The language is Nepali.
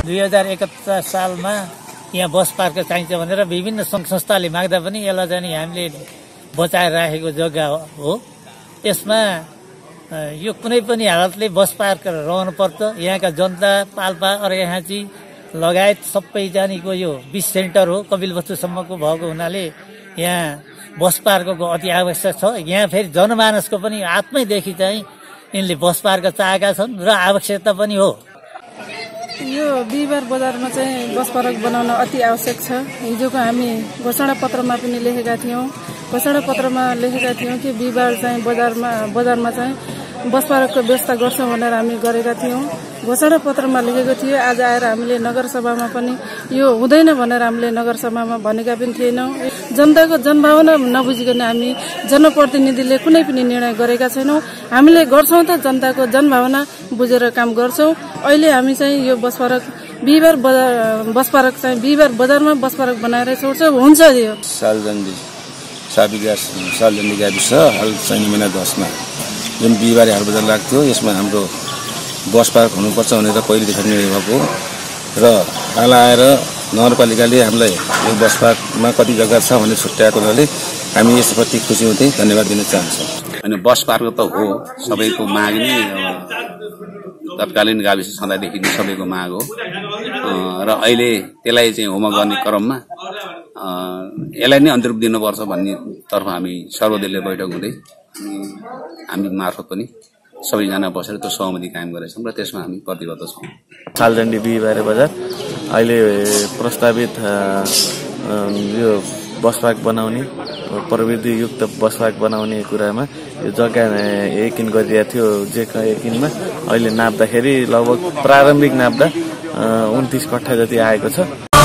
2071 सालमा यहाँ बस पार्क चाहिन्छ भनेर विभिन्न सङ्घ संस्थाले माग्दा पनि यसलाई चाहिँ हामीले बचाएर राखेको जग्गा हो। यसमा यो कुनै पनि हालतले बस पार्क रहनु पर्छ। यहाँका जनता, पाल्पा, अर्घाखाँची लगायत सबैजनाको यो 20 सेन्टर हो, कपिलवस्तुसम्मको भएको हुनाले यहाँ बस पार्कको अति आवश्यक छ। यहाँ फेरि जनमानसको पनि आत्मैदेखि चाहिँ यिनले बस पार्क चाहेका छन् र आवश्यकता पनि हो। यो बिहिबार बजारमा चाहिँ बस पार्क बनाउन अति आवश्यक छ। हिजोको हामी घोषणा पत्रमा पनि लेखेका थियौँ। घोषणा पत्रमा लेखेका थियौँ कि बिहिबार चाहिँ बजारमा चाहिँ बस पार्कको व्यवस्था गर्छौँ भनेर हामी गरेका थियौँ। घोषणा पत्रमा लेखेको थियो। आज आएर हामीले नगरसभामा पनि यो हुँदैन भनेर हामीले नगरसभामा भनेका पनि थिएनौँ। जनताको जनभावना नबुझिकन हामी जनप्रतिनिधिले कुनै पनि निर्णय गरेका छैनौँ। हामीले गर्छौँ त जनताको जनभावना बुझेर काम गर्छौँ। अहिले हामी चाहिँ यो बस पार्क बिहिबार बजारमा बस पार्क बनाएर छोड्छौँ। हुन्छ यो सालजन्दी गाविस हाल चाहिँ महिना 10 मा जुन बिहिबारे हाट बजार लाग्थ्यो, यसमा हाम्रो बस पार्क हुनुपर्छ भनेर पहिलेदेखि निर्णय भएको र हाल आएर नगरपालिकाले हामीलाई यो बस पार्कमा कति जग्गा छ भनेर छुट्याएको हुनाले हामी यसप्रति खुसी हुँदै धन्यवाद दिन चाहन्छौँ। अनि बस पार्क त हो सबैको माग नै, तत्कालीन गाविस छँदादेखि नै सबैको माग हो र अहिले त्यसलाई चाहिँ होमवर्क गर्ने क्रममा यसलाई नै अन्तर्रूप दिनुपर्छ भन्ने तर्फ हामी सर्वदलीय बैठक हुँदै हामी मार्फत पनि सबैजना बसेर त्यो सहमति कायम गरेका छौँ र त्यसमा हामी प्रतिबद्ध छौँ। सालजन्डी बिहिबारे बजार अहिले प्रस्तावित यो बस पार्क बनाउने, प्रविधियुक्त बस पार्क बनाउने कुरामा यो जग्गा यकिन गरिरहेको थियो। जे यकिनमा अहिले नाप्दाखेरि लगभग प्रारम्भिक नाप्दा 29 कट्ठा जति आएको छ।